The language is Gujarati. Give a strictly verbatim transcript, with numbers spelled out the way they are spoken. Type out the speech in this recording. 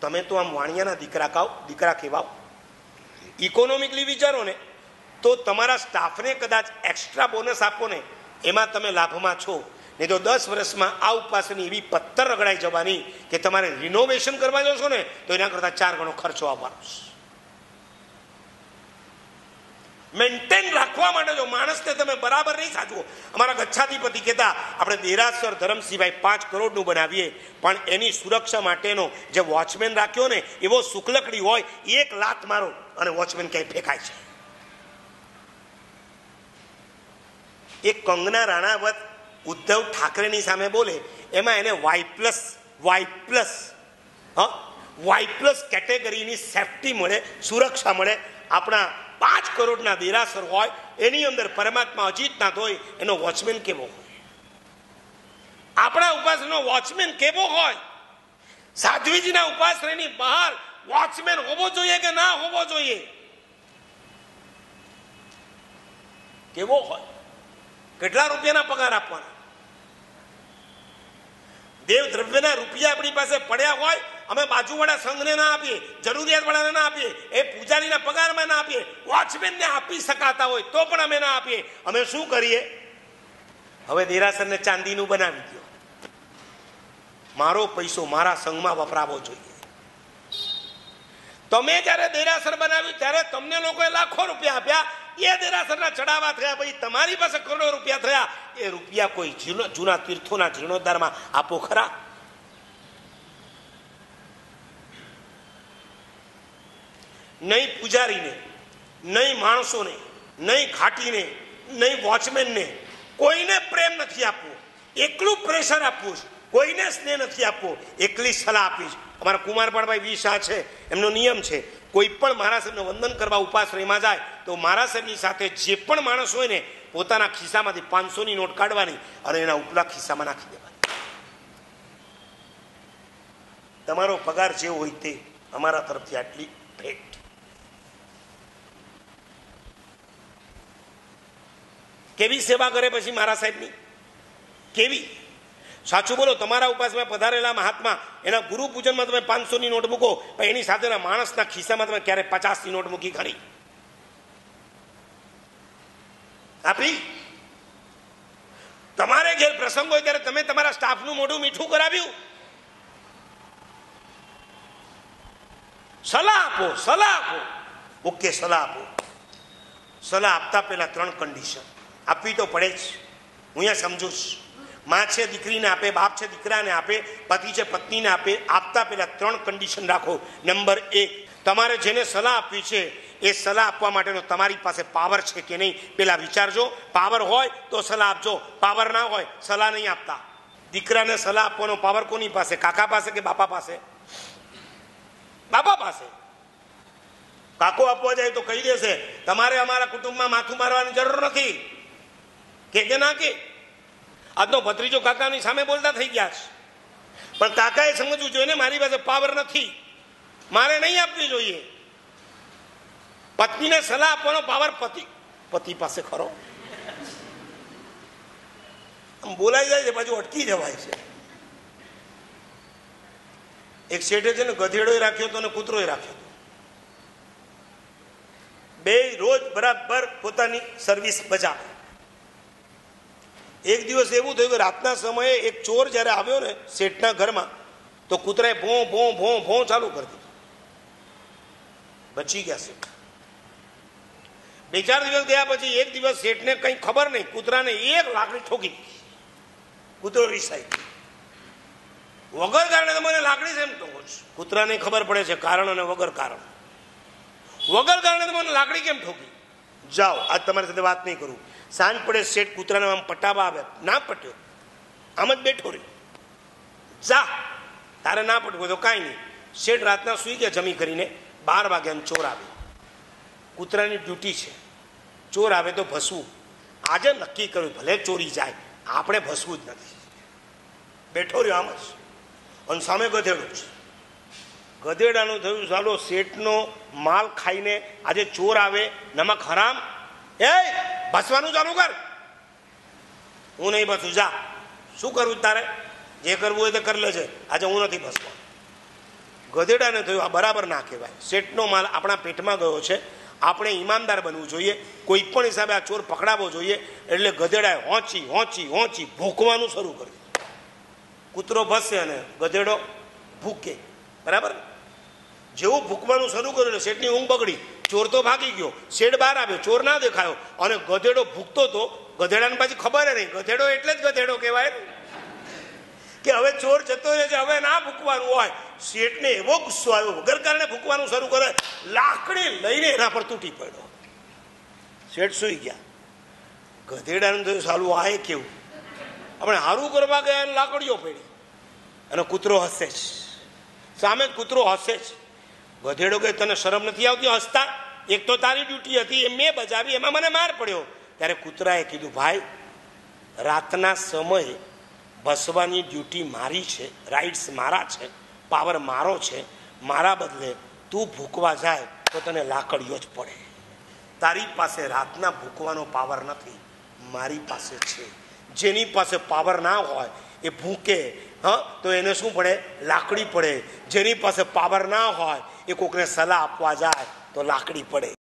તમે તો આમ વાણિયાના દીકરા કાવ દીકરા કહેવાઓ. ઇકોનોમિકલી વિચારો ને તો તમારા સ્ટાફને કદાચ એક્સ્ટ્રા બોનસ આપો ને એમાં તમે લાભમાં છો. નહીં તો દસ વર્ષમાં આ ઉપવાસની એવી પથ્થર રગડાઈ જવાની કે તમારે રિનોવેશન કરવા જશો ને તો એના કરતાં ચાર ગણો ખર્ચો આવવાનો છે. મેન્ટેન રાખવા માટે જો માણસને તમે બરાબર નહીં સાચવો. અમારા ગચ્છાધિપતિ કહેતા આપણે દેરાસર ધરમસિંહભાઈ પાંચ કરોડનું બનાવીએ પણ એની સુરક્ષા માટેનો જે વોચમેન રાખ્યો ને એવો શુક્લકડી હોય, એક લાત મારો અને વોચમેન ક્યાંય ફેંકાય છે. એક કંગના રાણાવત ઉદ્ધવ ઠાકરેની સામે બોલે એમાં એને વાય પ્લસ વાય પ્લસ હ વાય પ્લસ કેટેગરીની સેફટી મળે, સુરક્ષા મળે. આપણા પાંચ કરોડના દેરાસર હોય એની અંદર પરમાત્મા અજીતનાથ હોય, એનો વોચમેન કેવો હોય? આપણા ઉપાસનો વોચમેન કેવો હોય? સાધ્વીજીના ઉપાશ્રયની બહાર વોચમેન હોવો જોઈએ કે ના હોવો જોઈએ? કેવો હોય? કેટલા રૂપિયાના પગાર આપવાના? દેવ દ્રવ્યના રૂપિયા આપણી પાસે પડ્યા હોય, અમે બાજુવાળા સંઘને ના આપીએ, જરૂરિયાત વાળાને ના આપીએ, એ પૂજારીના પગારમાં ના આપીએ, વોચમેનને આપી શકાતા હોય તો પણ અમે ના આપીએ. અમે શું કરીએ? હવે દેરાસરને ચાંદીનું બનાવી દો. મારો પૈસો મારા સંઘમાં વપરાવો જોઈએ. તમે જયારે દેરાસર બનાવ્યું ત્યારે તમને લોકોએ લાખો રૂપિયા આપ્યા, એ દેરાસરના ચડાવા થયા, પછી તમારી પાસે કરોડો રૂપિયા થયા. એ રૂપિયા કોઈ જૂના તીર્થોના જીર્ણોદ્ધારમાં આપો ખરા? નહીં પૂજારીને, નહીં માણસોને, નહીં ઘાટીને, નહીં વોચમેનને, કોઈને પ્રેમ નથી આપવો, એકલું પ્રેશર આપવું છે. કોઈને સ્નેહ નથી આપવો, એકલી સલાહ આપીશ. અમારા કુમારપાળભાઈ વી શાહ છે, એમનો નિયમ છે કોઈ પણ મહારાજ સાહેબને વંદન કરવા ઉપાશ્રયમાં જાય તો મહારાજ સાહેબની સાથે જે પણ માણસ હોય ને પોતાના ખિસ્સામાંથી પાંચસો ની નોટ કાઢવાની અને એના ઉપલા ખિસ્સામાં નાખી દેવાની. તમારો પગાર જે હોય તે અમારા તરફથી આટલી ભેટ. કેવી સેવા કરે પછી મહારાજ સાહેબની, કેવી? સાચું બોલો, તમારા ઉપાસમાં પધારેલા મહાત્મા એના ગુરુ પૂજનમાં તમે પાંચસો ની નોટ મૂકો, પણ એની સાથેના માણસના ખિસ્સામાં તમે ક્યારે પચાસ ની નોટ મૂકી ખરી? આપી? તમારે ઘેર પ્રસંગ હોય ત્યારે તમે તમારા સ્ટાફનું મોઢું મીઠું કરાવ્યું? સલાહ આપો, સલાહ આપો. ઓકે, સલાહ આપો. સલાહ આપતા પહેલા ત્રણ કન્ડિશન આપવી તો પડે જ. હું અહીંયા સમજુ છું. માં છે દીકરીને આપે, બાપ છે દીકરાને આપે, પતિ છે પત્નીને આપે. આપતા પહેલા ત્રણ કન્ડિશન રાખો. નંબર એક, તમારે જેને સલાહ આપવી છે એ સલાહ આપવા માટેનો તમારી પાસે પાવર છે કે નહીં પેલા વિચારજો. પાવર હોય તો સલાહ આપજો, પાવર ના હોય સલાહ નહીં આપતા. દીકરાને સલાહ આપવાનો પાવર કોની પાસે? કાકા પાસે કે બાપા પાસે? બાપા પાસે. કાકો આપવા જાય તો કહી દેશે તમારે અમારા કુટુંબમાં માથું મારવાની જરૂર નથી, કે ના કે? આજનો ભત્રીજો કાકાની સામે બોલતા થઈ ગયા છે, પણ કાકાએ સમજવું જોઈએ ને મારી પાસે પાવર નથી, મારે નહીં આપવી જોઈએ. પત્નીને સલાહ આપવાનો પાવર પતિ પતિ પાસે ખરો? આમ બોલાઈ જાય છે પાછું અટકી જવાય છે. એક શેઠે છે ને ગધેડો રાખ્યો હતો ને કૂતરો રાખ્યો હતો. બે રોજ બરાબર પોતાની સર્વિસ બજાવે. એક દિવસ એવું થયું કે રાતના સમયે એક ચોર જયારે આવ્યો ને શેઠના ઘરમાં તો કૂતરાએ ભો ભો ભો ભો ચાલુ કરી દીધું. બચી ગયા શેઠ. બે ચાર દિવસ ગયા પછી એક દિવસ શેઠને કઈ ખબર નહીં, કૂતરાને એક લાકડી ઠોકી. કૂતરો રિસાઈ વગર કારણે મને લાકડી છે એમ ઠોકો છો. કૂતરાને ખબર પડે છે કારણ અને વગર કારણ. વગર કારણે મને લાકડી કેમ ઠોકી? જાઓ, આજ તમારી સાથે વાત નહીં કરું. સાંજ પડે શેઠ કૂતરાને આમ પટાવા આવે, ના પટ્યો, આમ જ બેઠો રહ્યો. જા, તારે ના પટવું તો કાંઈ નહીં. શેઠ રાતના સુઈ ગયા જમી કરીને. બાર વાગ્યાનો ચોર આવે. કૂતરાની ડ્યુટી છે, ચોર આવે તો ભસવું. આજે નક્કી કર્યું ભલે ચોરી જાય આપણે ભસવું જ નથી. બેઠો રહ્યો આમ જ, અને સામે ગધેડો છે. ગધેડાનું થયું ચાલો શેઠનો માલ ખાઈને આજે ચોર આવે, નમક હરામ, એ ભસવાનું ચાલુ કર. હું નહીં ભસું, જા. શું કરવું તારે? જે કરવું હોય તે કરી લેજે, આજે હું નથી ભસવા. ગધેડાને થયું આ બરાબર ના કહેવાય, શેઠનો માલ આપણા પેટમાં ગયો છે, આપણે ઈમાનદાર બનવું જોઈએ, કોઈ પણ હિસાબે આ ચોર પકડાવવો જોઈએ. એટલે ગધેડાએ હોંચી હોંચી હોંચી ભૂંકવાનું શરૂ કર્યું. કૂતરો ભસશે અને ગધેડો ભૂકે, બરાબર. જેવું ભૂકવાનું શરૂ કર્યું એટલે શેઠની ઊંઘ બગડી, ચોર તો ભાગી ગયો, શેઠ બહાર આવ્યો, ચોર ના દેખાયો અને ગધેડો ભૂકતો તો. ગધેડાને પાછી ખબર નહીં, ગધેડો એટલે જ ગધેડો કહેવાય કે હવે ચોર જતો રહે છે, હવે ના ભૂકવાનું હોય. શેઠને એવો ગુસ્સો આવ્યો, વગર કારણે ભૂકવાનું શરૂ કરે, લાકડી લઈને એના પર તૂટી પડ્યો. શેઠ સુઈ ગયા. ગધેડાને તો સાલું આ કેવું, આપણે હારું કરવા ગયા લાકડીઓ પડી અને કૂતરો હસે જ, સામે કૂતરો હસે જ. ગધેડો કે તને શરમ નથી આવતી હસતા? એક તો તારી ડ્યુટી હતી એ મેં બજાવી, એમાં મને માર પડ્યો. ત્યારે કૂતરાએ કીધું ભાઈ રાતના સમયે ભસવાની ડ્યુટી મારી છે, રાઇટ્સ મારા છે, પાવર મારો છે, મારા બદલે તું ભૂકવા જાય તો તને લાકડીઓ જ પડે. તારી પાસે રાતના ભૂકવાનો પાવર નથી, મારી પાસે છે. જેની પાસે પાવર ના હોય એ ભૂકે હા તો એને શું પડે? લાકડી પડે. જેની પાસે પાવર ના હોય એ કોકને સલાહ આપવા જાય તો લાકડી પડે.